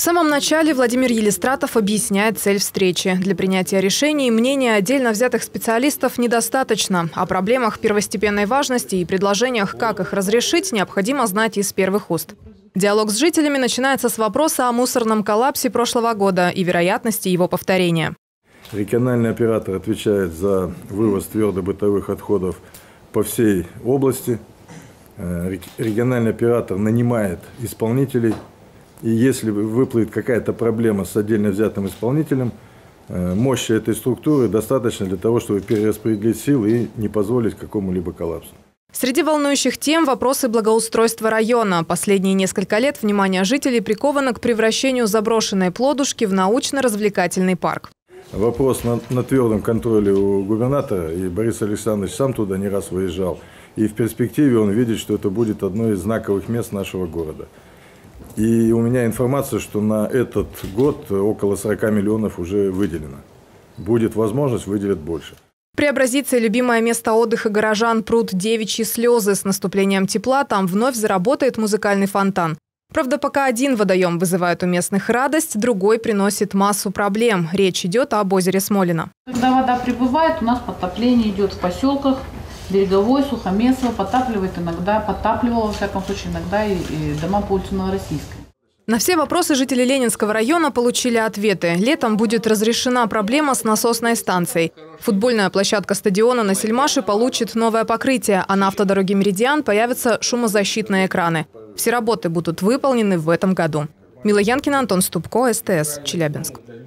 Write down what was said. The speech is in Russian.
В самом начале Владимир Елистратов объясняет цель встречи. Для принятия решений мнения отдельно взятых специалистов недостаточно. О проблемах первостепенной важности и предложениях, как их разрешить, необходимо знать из первых уст. Диалог с жителями начинается с вопроса о мусорном коллапсе прошлого года и вероятности его повторения. Региональный оператор отвечает за вывоз твердобытовых отходов по всей области. Региональный оператор нанимает исполнителей. И если выплывет какая-то проблема с отдельно взятым исполнителем, мощи этой структуры достаточно для того, чтобы перераспределить силы и не позволить какому-либо коллапсу. Среди волнующих тем – вопросы благоустройства района. Последние несколько лет внимание жителей приковано к превращению заброшенной Плодушки в научно-развлекательный парк. Вопрос на твердом контроле у губернатора, и Борис Александрович сам туда не раз выезжал. И в перспективе он видит, что это будет одно из знаковых мест нашего города. И у меня информация, что на этот год около 40 миллионов уже выделено. Будет возможность, выделят больше. Преобразится любимое место отдыха горожан пруд Девичьи Слезы. С наступлением тепла там вновь заработает музыкальный фонтан. Правда, пока один водоем вызывает у местных радость, другой приносит массу проблем. Речь идет об озере Смолино. Когда вода прибывает, у нас подтопление идет в поселках. Береговой, Сухомесово подтапливает иногда, подтапливало, во всяком случае, иногда и дома по улице Новороссийской. На все вопросы жители Ленинского района получили ответы. Летом будет разрешена проблема с насосной станцией. Футбольная площадка стадиона на Сельмаше получит новое покрытие, а на автодороге «Меридиан» появятся шумозащитные экраны. Все работы будут выполнены в этом году. Мила Янкина, Антон Ступко, СТС, Челябинск.